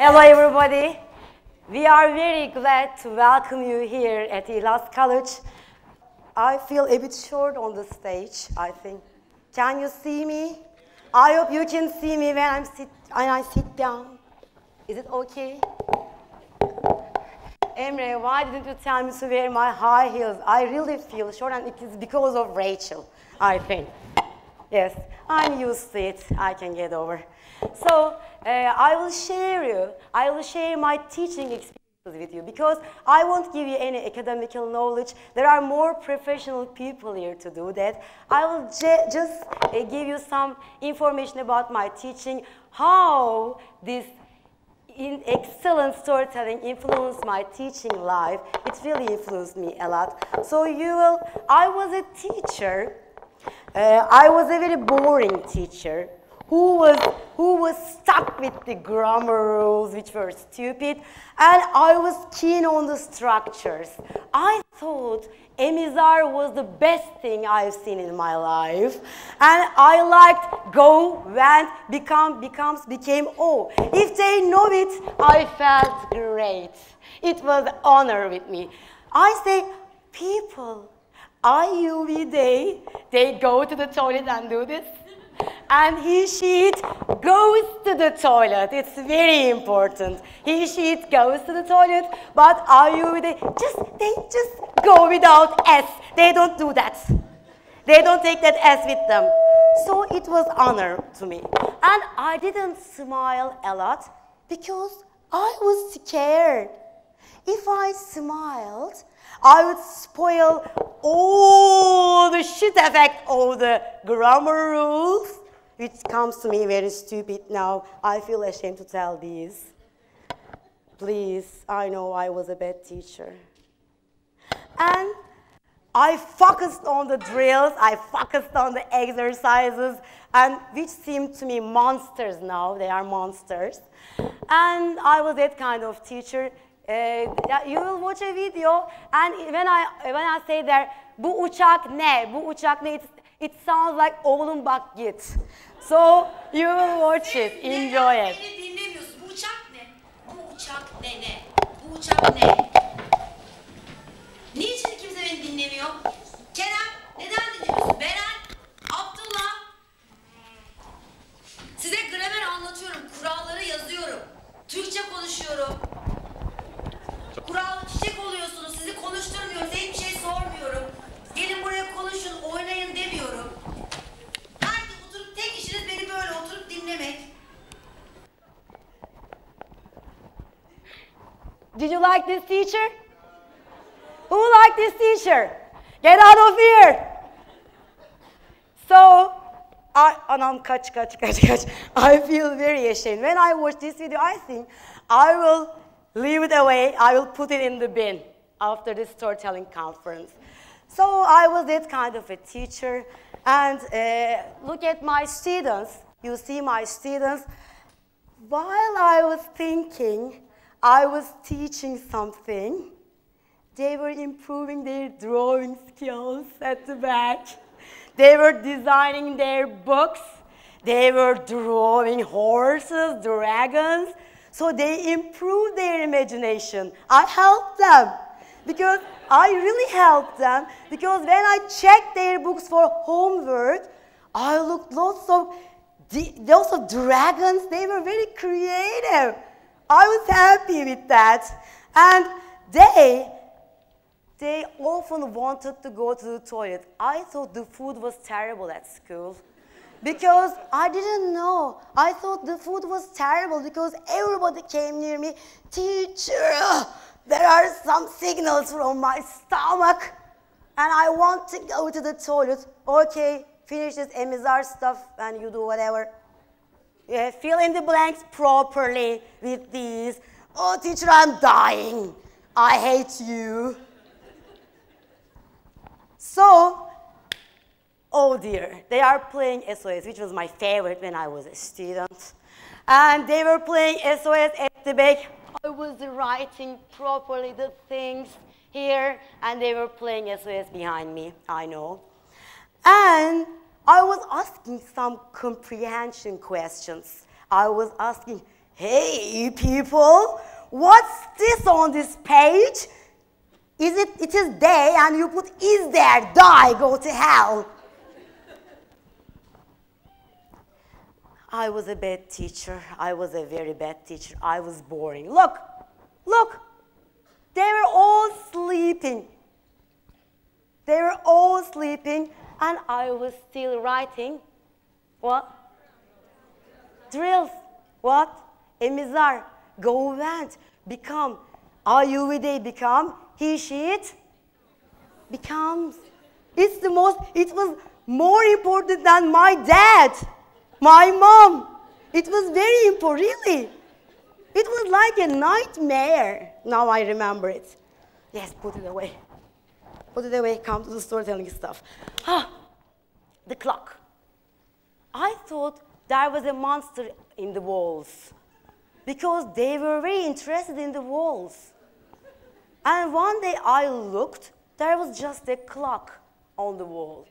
Hello everybody. We are very glad to welcome you here at İHLAS College. I feel a bit short on the stage, I think. Can you see me? I hope you can see me when I sit down. Is it okay? Emre, why didn't you tell me to wear my high heels? I really feel short, and it is because of Rachel, I think. Yes, I'm used to it. I can get over. So I will share my teaching experiences with you because I won't give you any academical knowledge. There are more professional people here to do that. I will just give you some information about my teaching, how this excellent storytelling influenced my teaching life. It really influenced me a lot. So I was a teacher. I was a very boring teacher who was stuck with the grammar rules, which were stupid, and I was keen on the structures. I thought Emizar was the best thing I've seen in my life, and I liked go, went, became, oh. If they know it, I felt great. It was an honor with me. I say, people, IUV day, they go to the toilet and do this. And he, she, it goes to the toilet. It's very important. He, she, it goes to the toilet, but IUV, they just go without S. They don't do that. They don't take that S with them. So it was honor to me. And I didn't smile a lot because I was scared. If I smiled, I would spoil all the shit effect of the grammar rules, which comes to me very stupid now. I feel ashamed to tell these. Please, I know I was a bad teacher. And I focused on the drills, I focused on the exercises, and which seemed to me monsters now. They are monsters. And I was that kind of teacher. You will watch a video, and when I say there, bu uçak ne? Bu uçak ne? It sounds like oğlum bak git. So you will watch it, enjoy it. Beni dinlemiyorsun. Bu uçak ne? Bu uçak ne? Bu uçak ne? Niçin kimse beni dinlemiyor? Kerem, neden dinlemiyorsun? Beren, Abdullah. Size gramer anlatıyorum, kuralları yazıyorum. Türkçe konuşuyorum. Kural çiçek oluyorsunuz, sizi konuşturmuyorum, size hiçbir şey sormuyorum. Gelin buraya konuşun, oynayın demiyorum. Herkes oturup tek işiniz beni böyle oturup dinlemek. Did you like this teacher? Who liked this teacher? Get out of here! So, anam kaç. I feel very ashamed. When I watch this video, I think I will leave it away. I will put it in the bin after this storytelling conference. So I was that kind of a teacher. And look at my students. You see my students. While I was thinking, I was teaching something. They were improving their drawing skills at the back. They were designing their books. They were drawing horses, dragons. So they improved their imagination. I helped them because I really helped them because when I checked their books for homework, I looked lots of dragons. They were very creative. I was happy with that. And they often wanted to go to the toilet. I thought the food was terrible at school. Because I didn't know. I thought the food was terrible because everybody came near me. Teacher, there are some signals from my stomach and I want to go to the toilet. Okay, finish this Emizar stuff and you do whatever. Yeah, fill in the blanks properly with these. Oh, teacher, I'm dying. I hate you. So, oh dear, they are playing SOS, which was my favorite when I was a student. And they were playing SOS at the back. I was writing properly the things here, and they were playing SOS behind me, I know. And I was asking some comprehension questions. I was asking, Hey, people, what's this on this page? It is they, and you put is there, die, go to hell. I was a bad teacher. I was a very bad teacher. I was boring. Look, look, they were all sleeping. They were all sleeping, and I was still writing. What? Drills. What? Emizar, go, went, become. Ayuvide, become. He, she, it becomes. It was more important than my dad, my mom. It was very important, really. It was like a nightmare. Now I remember it. Yes, put it away. Put it away, come to the storytelling stuff. The clock. I thought there was a monster in the walls because they were very interested in the walls. And one day I looked, there was just a clock on the wall.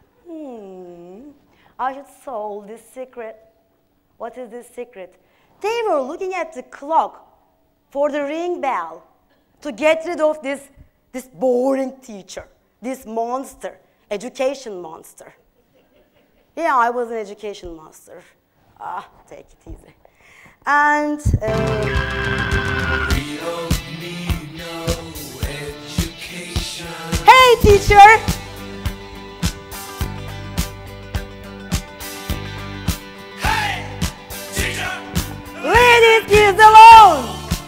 I should solve this secret. What is this secret? They were looking at the clock for the ring bell to get rid of this boring teacher, this monster, education monster. Yeah, I was an education monster. Take it easy. And we don't need no education. Hey, teacher! Hey, teacher! Leave these kids alone!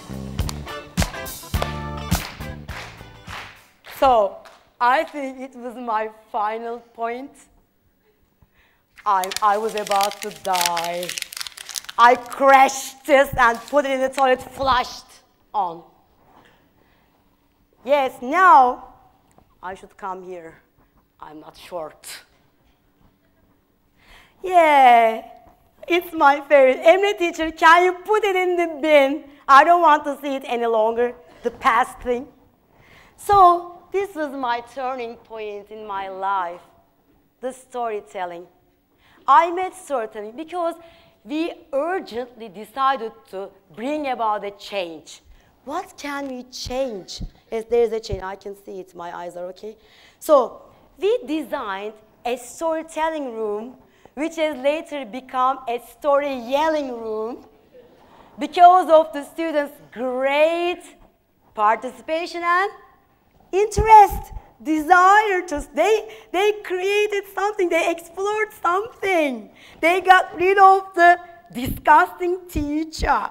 So, I think it was my final point. I was about to die. I crashed this and put it in the toilet, flushed on. Yes, now I should come here. I'm not short. Yeah, it's my favorite. Emre teacher, can you put it in the bin? I don't want to see it any longer, the past thing. So this was my turning point in my life, the storytelling. I made storytelling because we urgently decided to bring about a change. What can we change? Yes, there's a change. I can see it. My eyes are okay. So we designed a storytelling room, which has later become a story yelling room because of the students' great participation and interest, desire to, they created something, they explored something. They got rid of the disgusting teacher.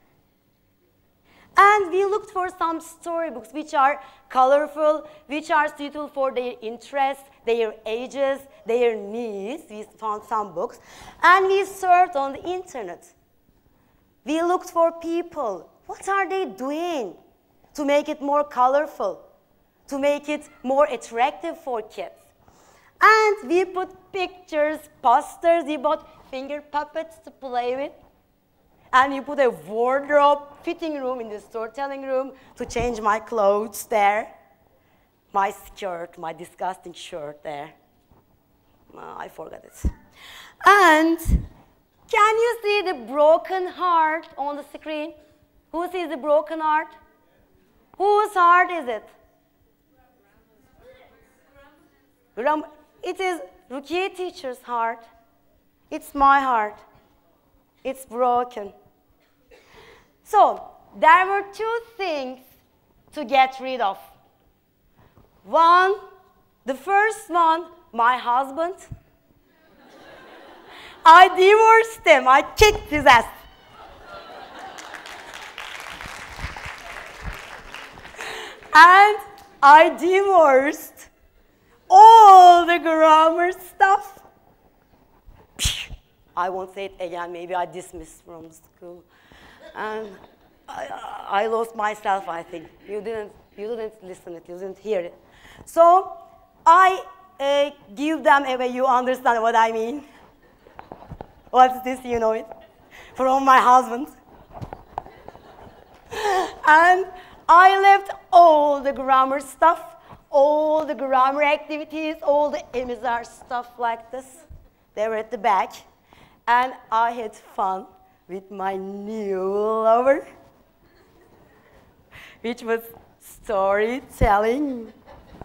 And we looked for some storybooks which are colorful, which are suitable for their interests, their ages, their needs. We found some books. And we searched on the internet. We looked for people. What are they doing to make it more colorful, to make it more attractive for kids? And we put pictures, posters, we bought finger puppets to play with. And you put a wardrobe fitting room in the storytelling room to change my clothes there. My skirt, my disgusting shirt there. I forgot it. And can you see the broken heart on the screen? Who sees the broken heart? Whose heart is it? It is Rukiye teacher's heart. It's my heart. It's broken. So, there were two things to get rid of. One, the first one, my husband. I divorced him. I kicked his ass. And I divorced all the grammar stuff. I won't say it again. Maybe I dismissed from school. And I lost myself, I think. You didn't listen it. You didn't hear it. So I give them away. You understand what I mean? What's this? You know it? From my husband. And I left all the grammar stuff, all the grammar activities, all the Emizar stuff like this. They were at the back. And I had fun with my new lover, which was storytelling.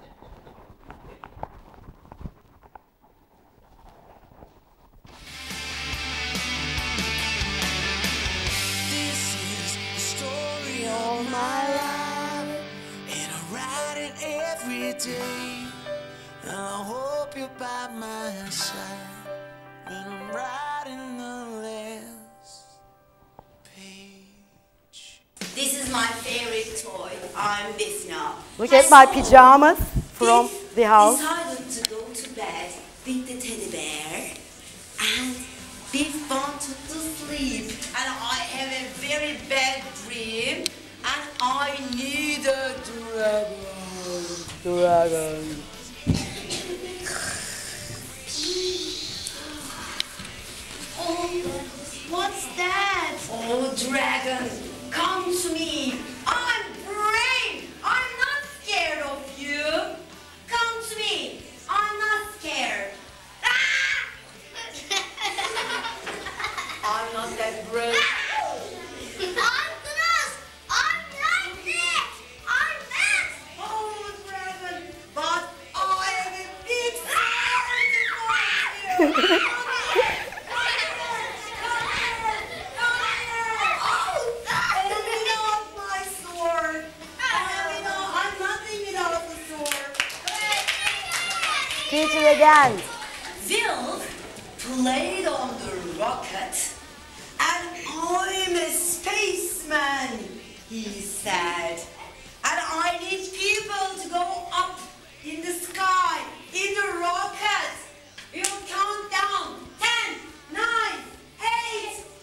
This is the story of my life, and I write it every day. And I hope you're by my side when I'm writing the last page. This is my favorite toy. I'm this now. Look at my pajamas from the house. Decided to go to bed with the teddy bear and Biff wanted to sleep. And I have a very bad dream and I need a dragon. Oh, what's that? Oh, dragon, come to me. I'm brave. I'm not scared of you. Come to me. I'm not scared. Ah! I'm not that brave. Oh, dragon, but I have a big sword for you. Teacher again. Will played on the rocket, and I'm a spaceman, he said. And I need people to go up in the sky, in the rocket. We'll count down. 10, 9, 8, 7,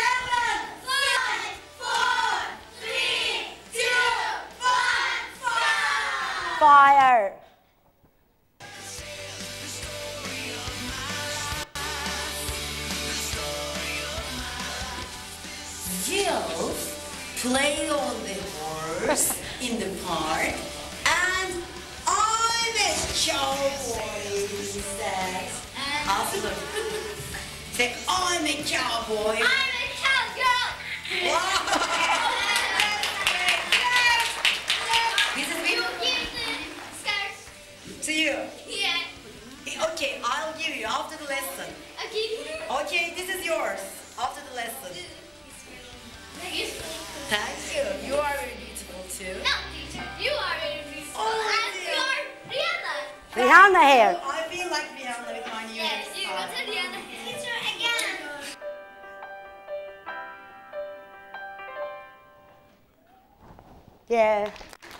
5, 4, 3, 2, 1, fire! Fire. Jill played on the horse in the park, and I'm a cowboy, he said. Awesome. Say, I'm a cowboy. I'm a cowgirl. Wow. This is me? Give the scarf. To you. Yeah. Okay, I'll give you after the lesson. Okay. Okay, this is yours after the lesson. Thank you. You are very beautiful too. No, teacher, you are very beautiful. Oh, And dear. you're Rihanna. Rihanna hair. I feel like Rihanna with my new Yes, you style. got a Rihanna. Teacher again. Yeah.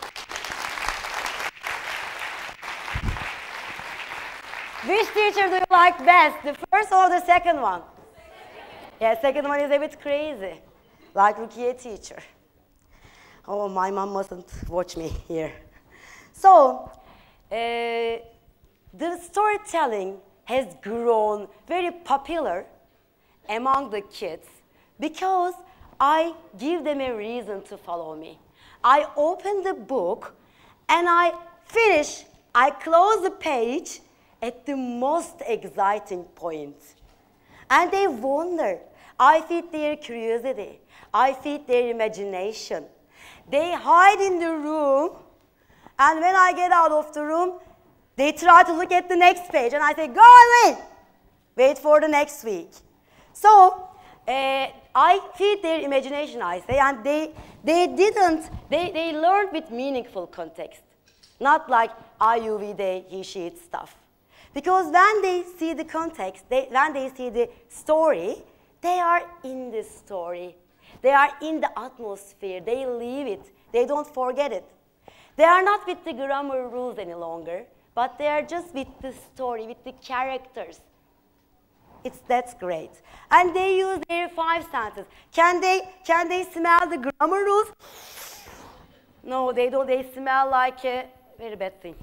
Which teacher do you like best, the first or the second one? Yeah, second one is a bit crazy, like Rukiye teacher. Oh, my mom mustn't watch me here. So, the storytelling has grown very popular among the kids because I give them a reason to follow me. I open the book and I finish, I close the page at the most exciting point. And they wonder. I feed their curiosity. I feed their imagination. They hide in the room, and when I get out of the room, they try to look at the next page, and I say, go away, wait for the next week. So I feed their imagination, I say, and they learned with meaningful context, not like IUV day, he, she, it stuff. Because when they see the context, when they see the story, they are in the story. They are in the atmosphere. They live it. They don't forget it. They are not with the grammar rules any longer, but they are just with the story, with the characters. That's great. And they use their 5 senses. Can they smell the grammar rules? No, they don't. They smell like a very bad thing.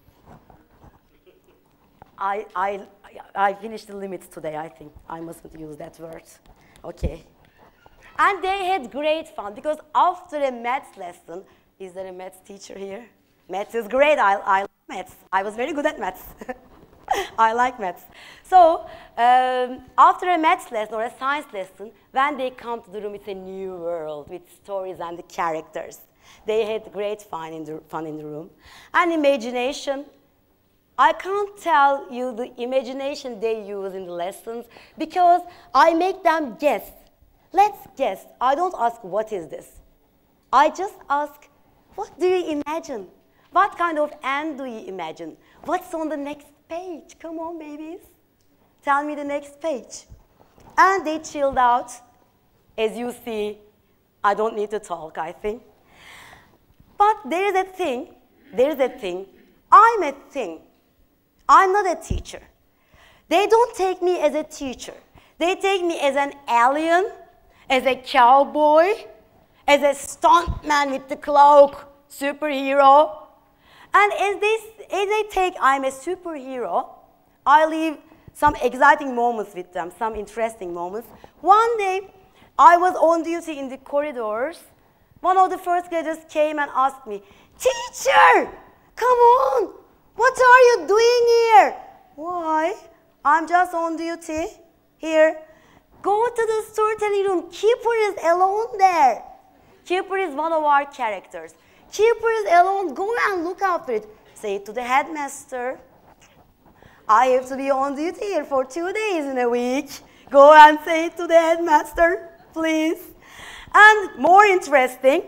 I finished the limits today, I think. I mustn't use that word. Okay. And they had great fun because after a maths lesson, is there a maths teacher here? Maths is great. I love maths. I was very good at maths. I like maths. So after a maths lesson or a science lesson, when they come to the room, it's a new world with stories and the characters. They had great fun in the room. And imagination, I can't tell you the imagination they use in the lessons because I make them guess. Let's guess. I don't ask, what is this? I just ask, what do you imagine? What kind of end do you imagine? What's on the next page? Come on, babies. Tell me the next page. And they chilled out. As you see, I don't need to talk, I think. But there is a thing. I'm a thing. I'm not a teacher. They don't take me as a teacher. They take me as an alien, as a cowboy, as a stuntman with the cloak, superhero. And as they take I'm a superhero, I leave some exciting moments with them, some interesting moments. One day, I was on duty in the corridors. One of the first graders came and asked me, "Teacher, come on, what are you doing here?" "Why? I'm just on duty here." "Go to the storytelling room. Keeper is alone there." Keeper is one of our characters. Keeper is alone. Go and look after it. Say it to the headmaster. I have to be on duty here for 2 days in a week. Go and say it to the headmaster, please. And more interesting,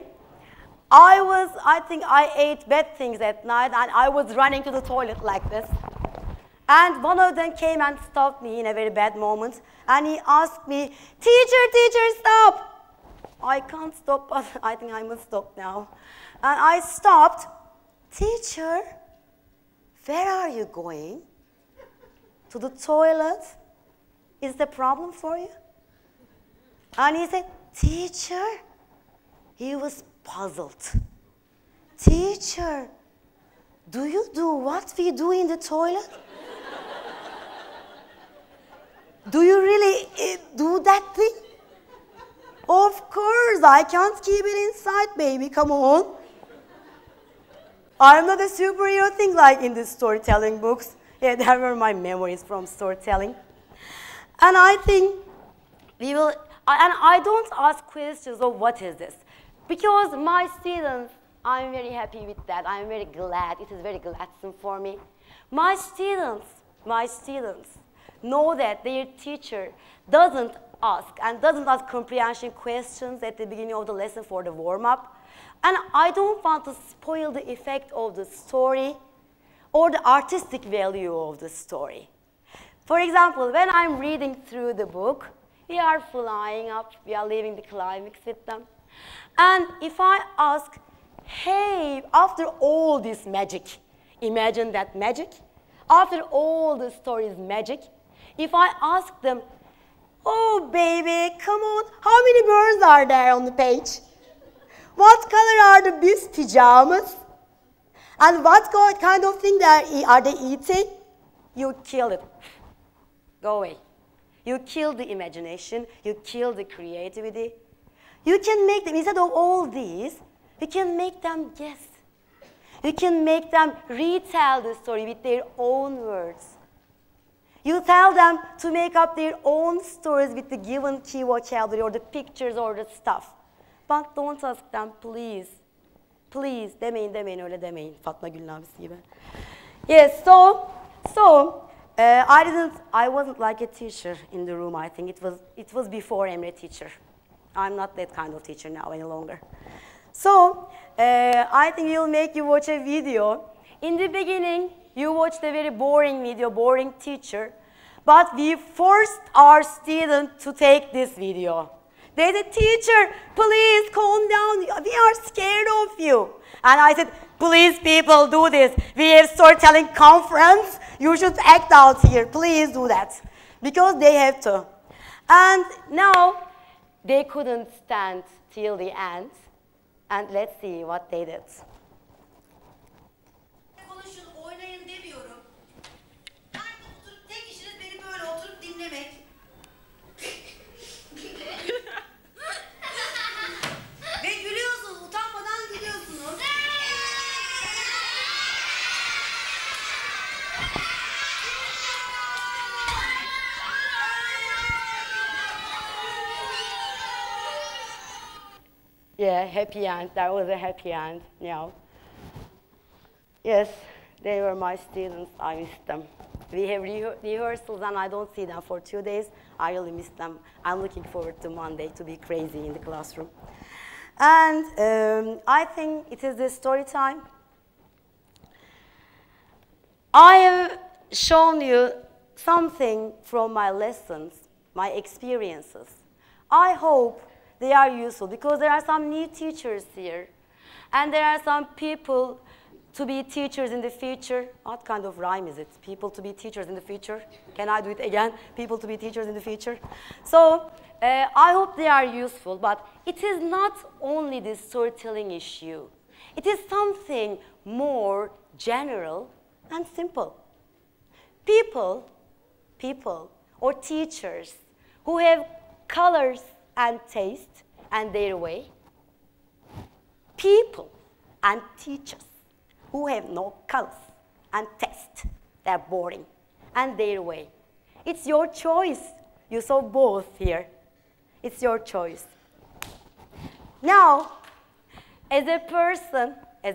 I think I ate bad things at night and I was running to the toilet like this. And one of them came and stopped me in a very bad moment. And he asked me, teacher, stop." I can't stop, but I think I must stop now. And I stopped. "Teacher, where are you going? To the toilet? Is the problem for you?" And he said, "Teacher," he was puzzled. "Teacher, do you do what we do in the toilet? Do you really do that thing?" "Of course, I can't keep it inside, baby, come on. I'm not a superhero thing like in the storytelling books." Yeah, that were my memories from storytelling. And I think and I don't ask questions of what is this. Because my students, I'm very happy with that. I'm very glad. It is very gladsome for me. My students know that their teacher doesn't ask comprehension questions at the beginning of the lesson for the warm-up. And I don't want to spoil the effect of the story or the artistic value of the story. For example, when I'm reading through the book, we are flying up, we are leaving the climax with them. And if I ask, "Hey, after all this magic," imagine that magic, after all the story's magic, if I ask them, "Oh, baby, come on, how many birds are there on the page? What color are the bees' pajamas? And what kind of thing are they eating?" You kill it. Go away. You kill the imagination. You kill the creativity. You can make them, instead of all these, you can make them guess. You can make them retell the story with their own words. You tell them to make up their own stories with the given key vocabulary or the pictures or the stuff. But don't ask them, please. Please, demeyin, öyle demeyin. Fatma Gül'ün abisi gibi. Yes, I wasn't like a teacher in the room, I think. It was before Emre teacher. I'm not that kind of teacher now any longer. So, I think we'll make you watch a video. In the beginning, you watched a very boring video, boring teacher. But we forced our student to take this video. They said, "Teacher, please calm down. We are scared of you." And I said, "Please, people, do this. We have storytelling conference. You should act out here. Please do that." Because they have to. And now, they couldn't stand till the end. And let's see what they did. Konuşun, oynayın demiyorum. Aynı oturup tek işiniz beni böyle oturup dinlemek. Ve gülüyorsunuz, utanmadan gülüyorsunuz. Yeah, happy end. That was a happy end. Yeah. Yes, they were my students. I miss them. We have rehearsals and I don't see them for 2 days. I really miss them. I'm looking forward to Monday to be crazy in the classroom. And I think it is the story time. I have shown you something from my lessons, my experiences. I hope they are useful because there are some new teachers here. And there are some people to be teachers in the future. What kind of rhyme is it? People to be teachers in the future. Can I do it again? People to be teachers in the future. So I hope they are useful, but it is not only the storytelling issue. It is something more general and simple. People or teachers who have colors and taste and their way. People and teachers who have no colors and taste, they're boring, and their way. It's your choice. You saw both here. It's your choice. Now, as a person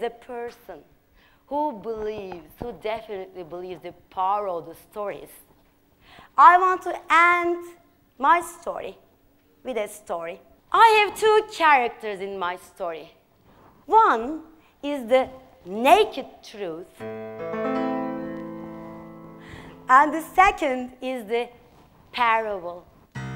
who definitely believes the power of the stories, I want to end my story with a story. I have two characters in my story. One is the naked truth, and the second is the parable.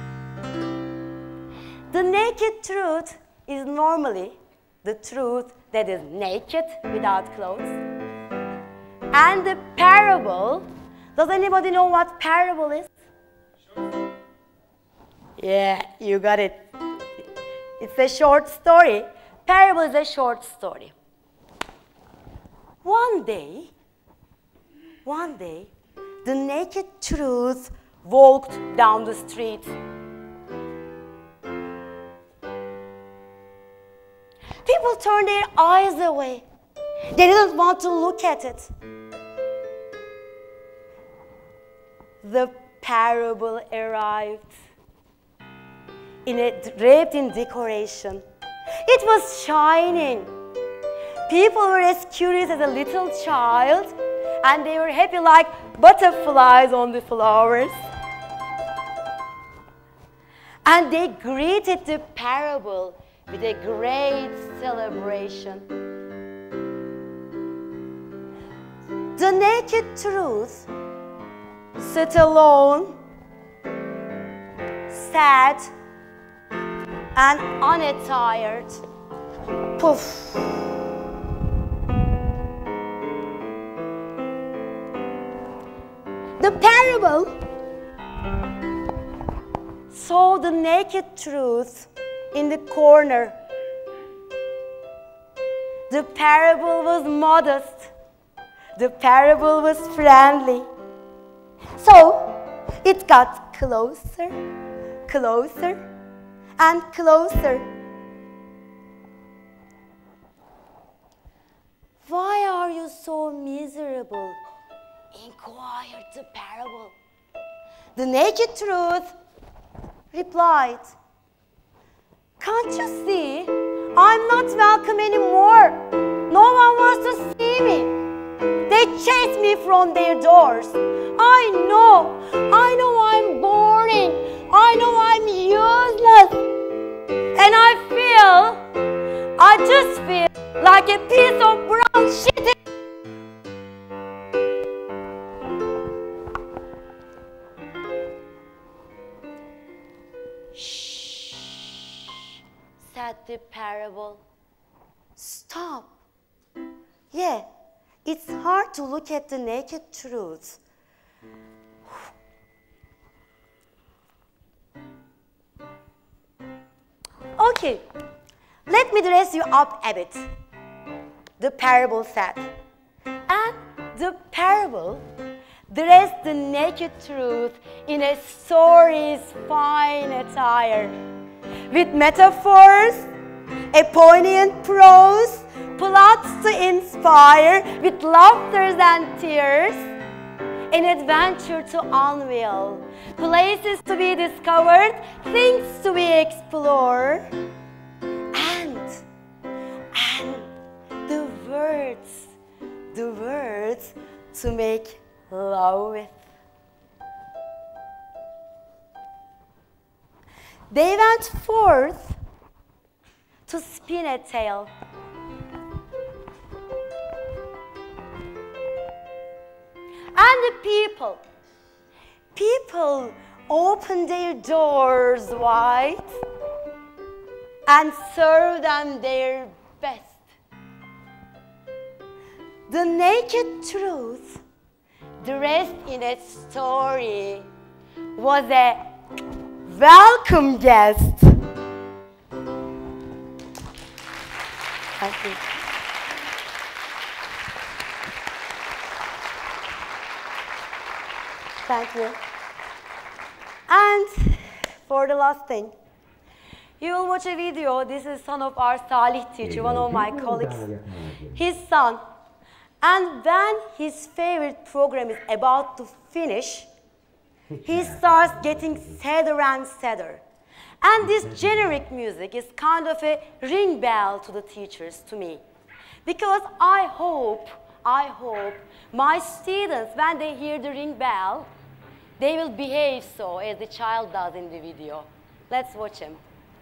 The naked truth is normally the truth that is naked without clothes. And the parable, does anybody know what parable is? Sure. Yeah, you got it. It's a short story. Parable is a short story. One day, the naked truth walked down the street. People turned their eyes away. They didn't want to look at it. The parable arrived wrapped in decoration. It was shining. People were as curious as a little child, and they were happy like butterflies on the flowers. And they greeted the parable with a great celebration. The naked truth sat alone, sad and unattired. Poof. The parable saw the naked truth in the corner. The parable was modest. The parable was friendly. So it got closer, closer, and closer. Why are you so miserable? Inquired the parable. The naked truth replied, can't you see? I'm not welcome anymore. No one wants to see me. They chase me from their doors. I know I'm boring. I know I'm useless. And I just feel like a piece of brown shit. Shh, said the parable. Stop. Yeah, it's hard to look at the naked truth. Okay, let me dress you up a bit, the parable said. And the parable dressed the naked truth in a story's fine attire, with metaphors, a poignant prose, plots to inspire, with laughters and tears, an adventure to unveil, places to be discovered, things to be explored, and words to make love with. They went forth to spin a tale. And the people opened their doors wide and served them their best. The naked truth, dressed in a story, was a welcome guest. Thank you. Thank you. And for the last thing, you will watch a video. This is son of our Salih teacher, one of my colleagues, his son. And when his favorite program is about to finish, he starts getting sadder and sadder. And this generic music is kind of a ring bell to the teachers, to me. Because I hope my students, when they hear the ring bell, they will behave so as the child does in the video. Let's watch him.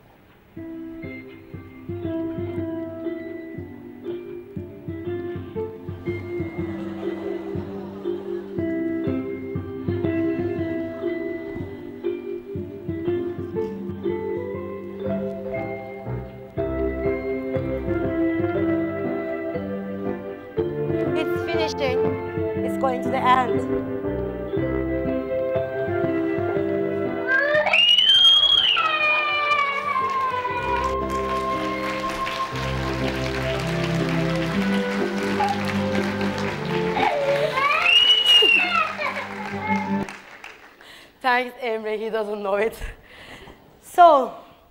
It's finishing. It's going to the end. Thanks, Emre, he doesn't know it. So,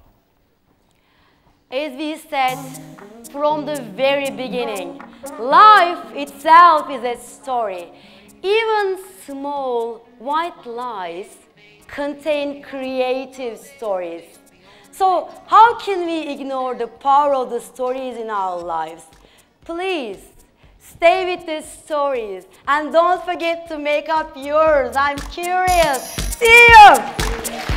as we said from the very beginning, life itself is a story. Even small white lies contain creative stories. So, how can we ignore the power of the stories in our lives? Please, stay with the stories and don't forget to make up yours. I'm curious. See you!